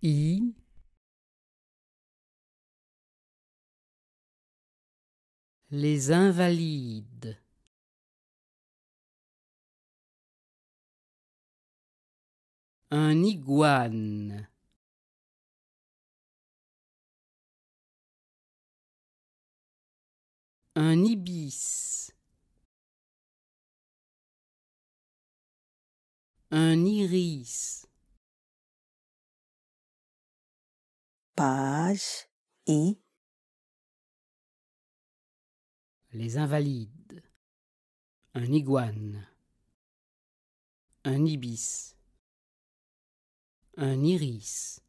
I, les invalides. Un iguane. Un ibis. Un iris. Page I. Les invalides. Un iguane. Un ibis. Un iris.